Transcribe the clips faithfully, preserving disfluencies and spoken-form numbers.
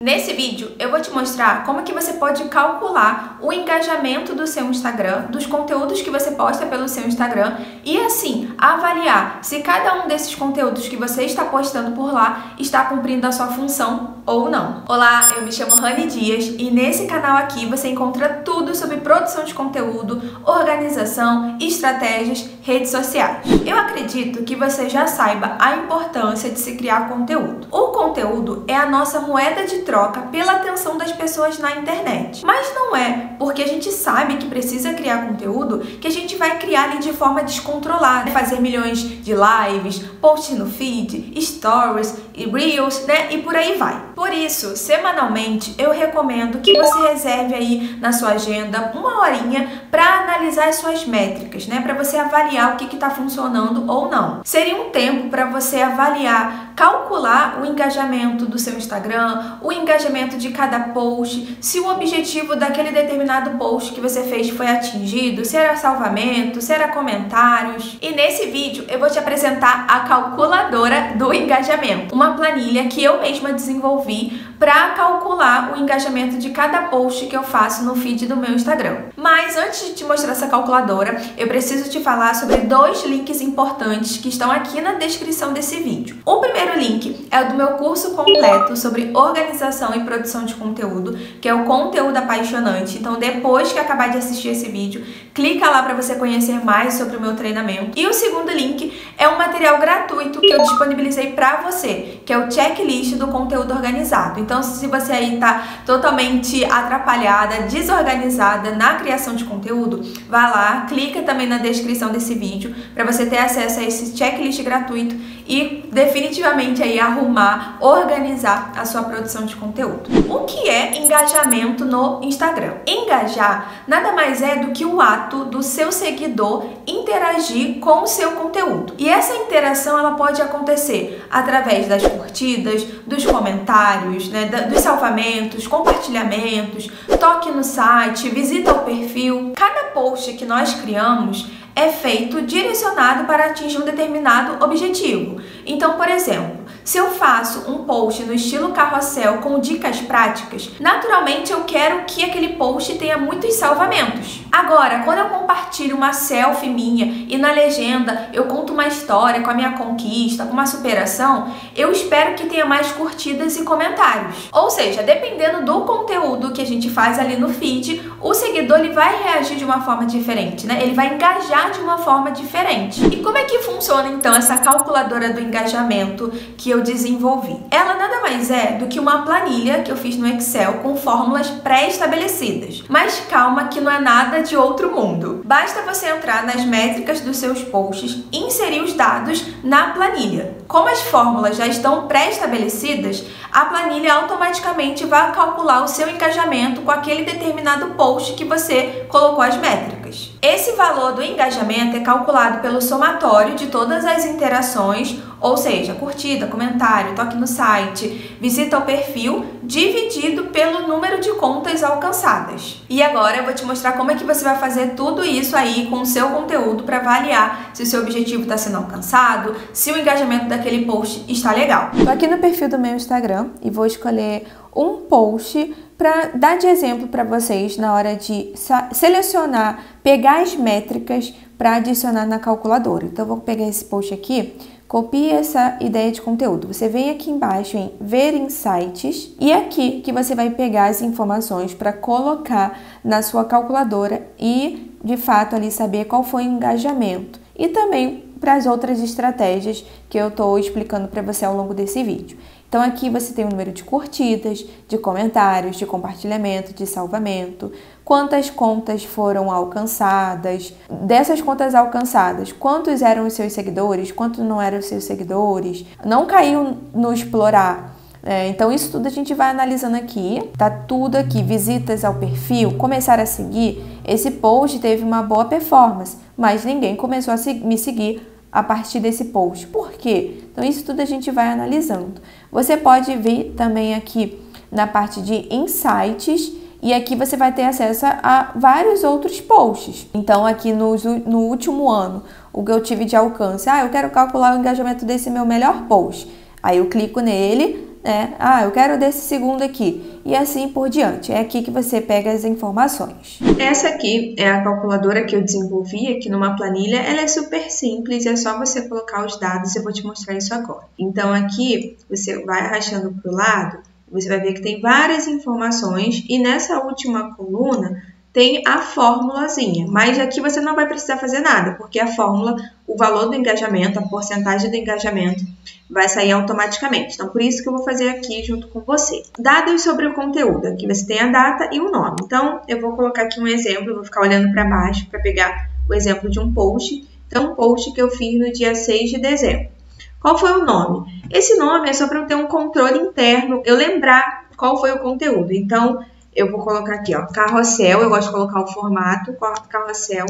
Nesse vídeo eu vou te mostrar como que você pode calcular o engajamento do seu Instagram, dos conteúdos que você posta pelo seu Instagram e assim avaliar se cada um desses conteúdos que você está postando por lá está cumprindo a sua função ou não. Olá, eu me chamo Rani Dias e nesse canal aqui você encontra tudo sobre produção de conteúdo, organização, estratégias, redes sociais. Eu acredito que você já saiba a importância de se criar conteúdo. O conteúdo é a nossa moeda de troca pela atenção das pessoas na internet. Mas não é porque a gente sabe que precisa criar conteúdo que a gente vai criar ali de forma descontrolada, fazer milhões de lives, posts no feed, stories e reels, né? E por aí vai. Por isso, semanalmente, eu recomendo que você reserve aí na sua agenda uma horinha para analisar as suas métricas, né? Para você avaliar o que está funcionando ou não. Seria um tempo para você avaliar, calcular o engajamento do seu Instagram, o engajamento de cada post, se o objetivo daquele determinado post que você fez foi atingido, se era salvamento, se era comentários. E nesse vídeo eu vou te apresentar a calculadora do engajamento, uma planilha que eu mesma desenvolvi para calcular o engajamento de cada post que eu faço no feed do meu Instagram. Mas antes de te mostrar essa calculadora, eu preciso te falar sobre dois links importantes que estão aqui na descrição desse vídeo. O primeiro link é o do meu curso completo sobre organização e produção de conteúdo, que é o Conteúdo Apaixonante. Então, depois que acabar de assistir esse vídeo, clica lá para você conhecer mais sobre o meu treinamento. E o segundo link é um material gratuito que eu disponibilizei para você, que é o checklist do conteúdo organizado. Então, se você aí tá totalmente atrapalhada, desorganizada na criação de conteúdo, vá lá, clica também na descrição desse vídeo para você ter acesso a esse checklist gratuito e definitivamente aí arrumar, organizar a sua produção de conteúdo. O que é engajamento no Instagram? Engajar nada mais é do que o ato do seu seguidor interagir com o seu conteúdo. E essa interação ela pode acontecer através das curtidas, dos comentários, né, dos salvamentos, compartilhamentos, toque no site, visita ao perfil. Cada post que nós criamos é feito direcionado para atingir um determinado objetivo. Então, por exemplo, se eu faço um post no estilo carrossel com dicas práticas, naturalmente eu quero que aquele post tenha muitos salvamentos. Agora, quando eu compartilho uma selfie minha e na legenda eu conto uma história com a minha conquista, com uma superação, eu espero que tenha mais curtidas e comentários. Ou seja, dependendo do conteúdo que a gente faz ali no feed, o seguidor ele vai reagir de uma forma diferente, né? Ele vai engajar de uma forma diferente. E como é que funciona então essa calculadora do engajamento que eu desenvolvi? Ela nada mais é do que uma planilha que eu fiz no Excel com fórmulas pré-estabelecidas. Mas calma que não é nada de outro mundo. Basta você entrar nas métricas dos seus posts e inserir os dados na planilha. Como as fórmulas já estão pré-estabelecidas, a planilha automaticamente vai calcular o seu engajamento com aquele determinado post que você colocou as métricas. Esse valor do engajamento é calculado pelo somatório de todas as interações, ou seja, curtida, comentário, toque no site, visita ao perfil, dividido pelo número de contas alcançadas. E agora eu vou te mostrar como é que você vai fazer tudo isso aí com o seu conteúdo para avaliar se o seu objetivo está sendo alcançado, se o engajamento daquele post está legal. Estou aqui no perfil do meu Instagram e vou escolher um post para dar de exemplo para vocês na hora de selecionar, pegar as métricas para adicionar na calculadora. Então, eu vou pegar esse post aqui, copie essa ideia de conteúdo. Você vem aqui embaixo em Ver Insights e é aqui que você vai pegar as informações para colocar na sua calculadora e, de fato, ali saber qual foi o engajamento. E também para as outras estratégias que eu estou explicando para você ao longo desse vídeo. Então aqui você tem o número de curtidas, de comentários, de compartilhamento, de salvamento, quantas contas foram alcançadas, dessas contas alcançadas, quantos eram os seus seguidores, quantos não eram os seus seguidores, não caiu no explorar. É, então isso tudo a gente vai analisando aqui, tá tudo aqui, visitas ao perfil, começar a seguir, esse post teve uma boa performance, mas ninguém começou a me seguir a partir desse post. Por quê? Então isso tudo a gente vai analisando. Você pode vir também aqui na parte de Insights e aqui você vai ter acesso a vários outros posts. Então aqui no, no último ano, o que eu tive de alcance, ah, eu quero calcular o engajamento desse meu melhor post. Aí eu clico nele, né? Ah, eu quero desse segundo aqui. E assim por diante. É aqui que você pega as informações. Essa aqui é a calculadora que eu desenvolvi aqui numa planilha. Ela é super simples, é só você colocar os dados. Eu vou te mostrar isso agora. Então, aqui, você vai arrastando para o lado, você vai ver que tem várias informações. E nessa última coluna, tem a formulazinha, mas aqui você não vai precisar fazer nada, porque a fórmula, o valor do engajamento, a porcentagem do engajamento, vai sair automaticamente. Então, por isso que eu vou fazer aqui junto com você. Dados sobre o conteúdo. Aqui você tem a data e o nome. Então, eu vou colocar aqui um exemplo, eu vou ficar olhando para baixo para pegar o exemplo de um post. Então, um post que eu fiz no dia seis de dezembro. Qual foi o nome? Esse nome é só para eu ter um controle interno, eu lembrar qual foi o conteúdo. Então, eu vou colocar aqui, ó, carrossel, eu gosto de colocar o formato, carrossel,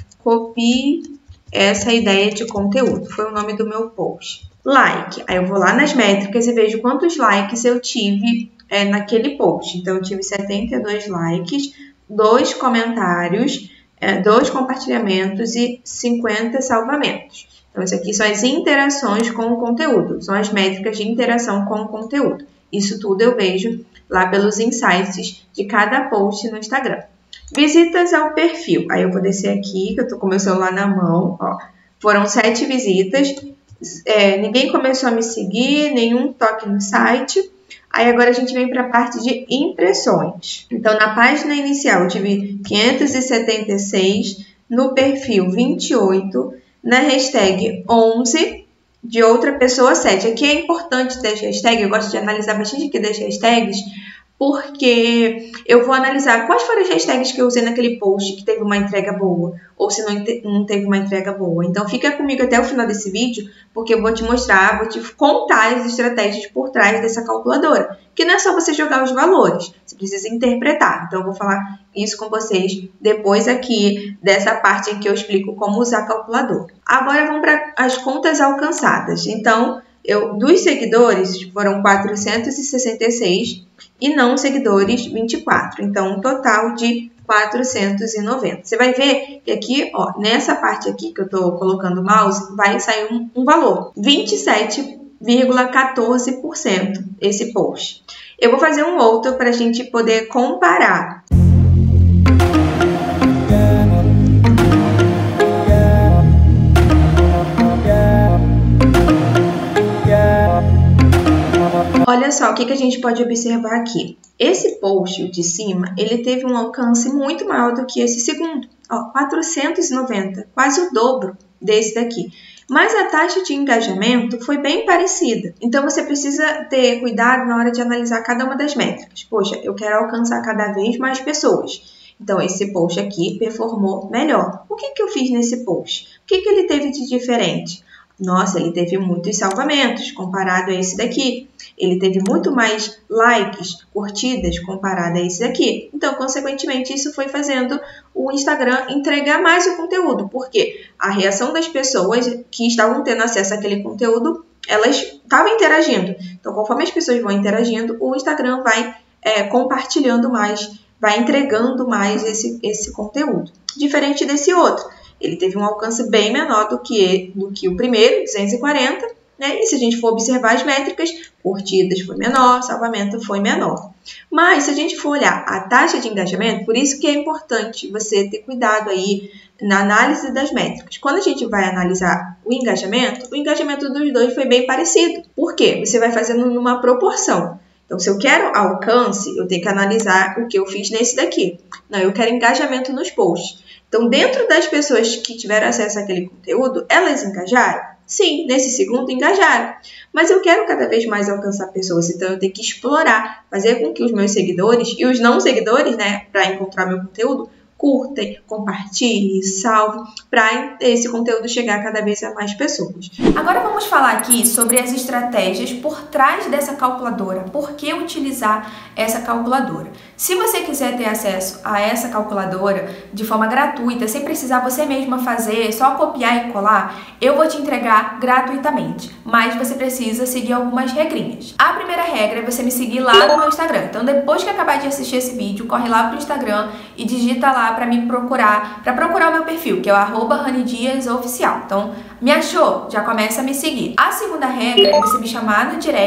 copie essa ideia de conteúdo, foi o nome do meu post. Like, aí eu vou lá nas métricas e vejo quantos likes eu tive é, naquele post. Então, eu tive setenta e dois likes, dois comentários, é, dois compartilhamentos e cinquenta salvamentos. Então, isso aqui são as interações com o conteúdo, são as métricas de interação com o conteúdo. Isso tudo eu vejo lá pelos insights de cada post no Instagram. Visitas ao perfil. Aí eu vou descer aqui, que eu tô com meu celular na mão, ó. Foram sete visitas, é, ninguém começou a me seguir, nenhum toque no site. Aí agora a gente vem para a parte de impressões. Então, na página inicial eu tive quinhentos e setenta e seis, no perfil vinte e oito, na hashtag onze, de outra pessoa sete. Aqui é importante ter hashtag, eu gosto de analisar bastante aqui das hashtags, porque eu vou analisar quais foram as hashtags que eu usei naquele post que teve uma entrega boa, ou se não, não teve uma entrega boa. Então, fica comigo até o final desse vídeo, porque eu vou te mostrar, vou te contar as estratégias por trás dessa calculadora. Que não é só você jogar os valores, você precisa interpretar. Então, eu vou falar isso com vocês depois aqui dessa parte em que eu explico como usar a calculadora. Agora, vamos para as contas alcançadas. Então, eu, dos seguidores foram quatrocentos e sessenta e seis e não seguidores vinte e quatro. Então, um total de quatrocentos e noventa. Você vai ver que aqui, ó, nessa parte aqui que eu estou colocando o mouse, vai sair um, um valor, vinte e sete vírgula quatorze por cento esse post. Eu vou fazer um outro para a gente poder comparar. Olha só o que, que a gente pode observar aqui. Esse post, o de cima, ele teve um alcance muito maior do que esse segundo. Ó, quatrocentos e noventa, quase o dobro desse daqui. Mas a taxa de engajamento foi bem parecida. Então, você precisa ter cuidado na hora de analisar cada uma das métricas. Poxa, eu quero alcançar cada vez mais pessoas. Então, esse post aqui performou melhor. O que, que eu fiz nesse post? O que, que ele teve de diferente? Nossa, ele teve muitos salvamentos comparado a esse daqui. Ele teve muito mais likes, curtidas comparado a esse daqui. Então, consequentemente, isso foi fazendo o Instagram entregar mais o conteúdo. Porque a reação das pessoas que estavam tendo acesso àquele conteúdo, elas estavam interagindo. Então, conforme as pessoas vão interagindo, o Instagram vai é, compartilhando mais, vai entregando mais esse, esse conteúdo. Diferente desse outro. Ele teve um alcance bem menor do que, do que o primeiro, duzentos e quarenta, né? E se a gente for observar as métricas, curtidas foi menor, salvamento foi menor. Mas se a gente for olhar a taxa de engajamento, por isso que é importante você ter cuidado aí na análise das métricas. Quando a gente vai analisar o engajamento, o engajamento dos dois foi bem parecido. Por quê? Você vai fazendo numa proporção. Então, se eu quero alcance, eu tenho que analisar o que eu fiz nesse daqui. Não, eu quero engajamento nos posts. Então, dentro das pessoas que tiveram acesso àquele conteúdo, elas engajaram? Sim, nesse segundo engajaram. Mas eu quero cada vez mais alcançar pessoas, então eu tenho que explorar, fazer com que os meus seguidores e os não seguidores, né, para encontrar meu conteúdo, curtem, compartilhem, salvem, para esse conteúdo chegar cada vez a mais pessoas. Agora vamos falar aqui sobre as estratégias por trás dessa calculadora. Por que utilizar essa calculadora? Se você quiser ter acesso a essa calculadora de forma gratuita, sem precisar você mesma fazer, só copiar e colar, eu vou te entregar gratuitamente. Mas você precisa seguir algumas regrinhas. A primeira regra é você me seguir lá no meu Instagram. Então, depois que acabar de assistir esse vídeo, corre lá pro Instagram e digita lá para me procurar, para procurar o meu perfil, que é o arroba ranidiasoficial. Então, me achou? Já começa a me seguir. A segunda regra é você me chamar no direct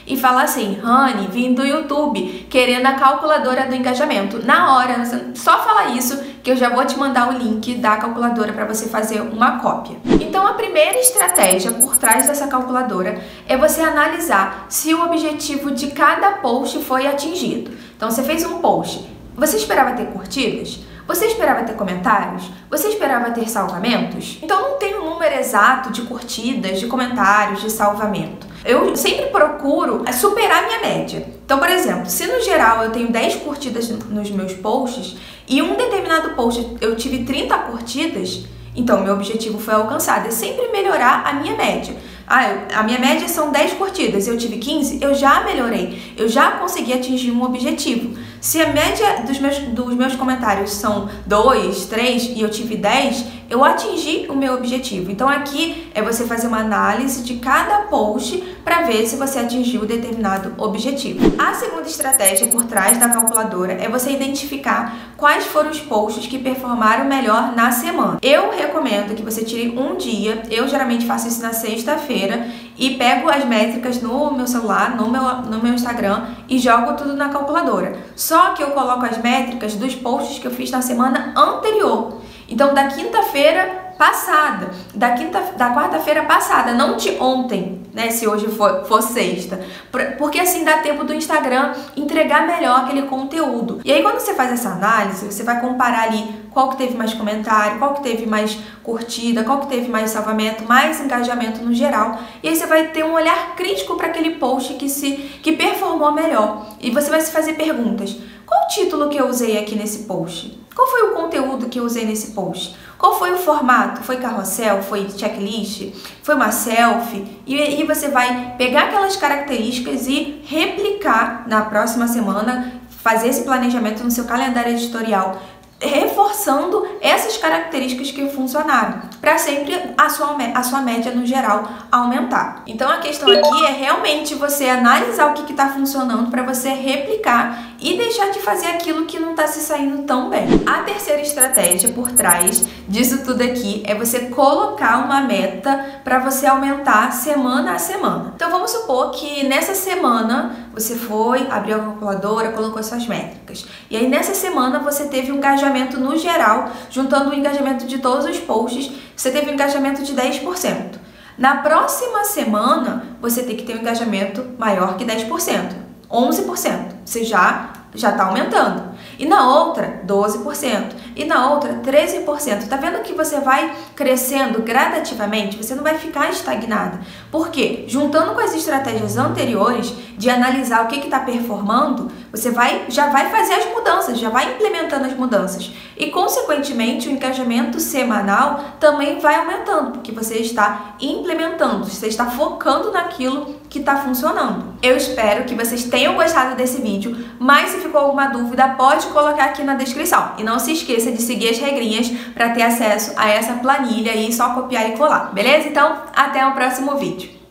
e fala assim: Rani, vim do YouTube querendo a calculadora do engajamento. Na hora, só fala isso que eu já vou te mandar o link da calculadora para você fazer uma cópia. Então a primeira estratégia por trás dessa calculadora é você analisar se o objetivo de cada post foi atingido. Então você fez um post, você esperava ter curtidas? Você esperava ter comentários? Você esperava ter salvamentos? Então não tem um número exato de curtidas, de comentários, de salvamento. Eu sempre procuro superar a minha média. Então, por exemplo, se no geral eu tenho dez curtidas nos meus posts e um determinado post eu tive trinta curtidas, então meu objetivo foi alcançado. É sempre melhorar a minha média. Ah, eu, a minha média são dez curtidas, eu tive quinze, eu já melhorei, eu já consegui atingir um objetivo. Se a média dos meus, dos meus comentários são dois, três e eu tive dez, eu atingi o meu objetivo. Então aqui é você fazer uma análise de cada post para ver se você atingiu determinado objetivo. A segunda estratégia por trás da calculadora é você identificar quais foram os posts que performaram melhor na semana. Eu recomendo que você tire um dia, eu geralmente faço isso na sexta-feira, e pego as métricas no meu celular, no meu, no meu Instagram e jogo tudo na calculadora. Só que eu coloco as métricas dos posts que eu fiz na semana anterior. Então, da quinta-feira passada, da, quinta, da quarta-feira passada, não de ontem, né, se hoje for, for sexta, porque assim dá tempo do Instagram entregar melhor aquele conteúdo. E aí quando você faz essa análise, você vai comparar ali qual que teve mais comentário, qual que teve mais curtida, qual que teve mais salvamento, mais engajamento no geral, e aí você vai ter um olhar crítico para aquele post que, se, que performou melhor. E você vai se fazer perguntas: qual o título que eu usei aqui nesse post? Qual foi o conteúdo que eu usei nesse post? Qual foi o formato? Foi carrossel? Foi checklist? Foi uma selfie? E aí você vai pegar aquelas características e replicar na próxima semana, fazer esse planejamento no seu calendário editorial, reforçando essas características que funcionaram, para sempre a sua, a sua média no geral aumentar. Então a questão aqui é realmente você analisar o que está funcionando para você replicar e deixar de fazer aquilo que não está se saindo tão bem. A terceira estratégia por trás disso tudo aqui é você colocar uma meta para você aumentar semana a semana. Então vamos supor que nessa semana você foi, abriu a calculadora, colocou suas métricas. E aí nessa semana você teve um engajamento no geral, juntando o engajamento de todos os posts, você teve um engajamento de dez por cento. Na próxima semana, você tem que ter um engajamento maior que dez por cento, onze por cento. Você já já está aumentando. E na outra, doze por cento. E na outra, treze por cento. Tá vendo que você vai crescendo gradativamente? Você não vai ficar estagnada. Por quê? Juntando com as estratégias anteriores de analisar o que está performando, você vai, já vai fazer as mudanças, já vai implementando as mudanças. E, consequentemente, o engajamento semanal também vai aumentando, porque você está implementando, você está focando naquilo que está funcionando. Eu espero que vocês tenham gostado desse vídeo, mas se ficou alguma dúvida, pode colocar aqui na descrição. E não se esqueça de seguir as regrinhas para ter acesso a essa planilha e só copiar e colar, beleza? Então, até o próximo vídeo.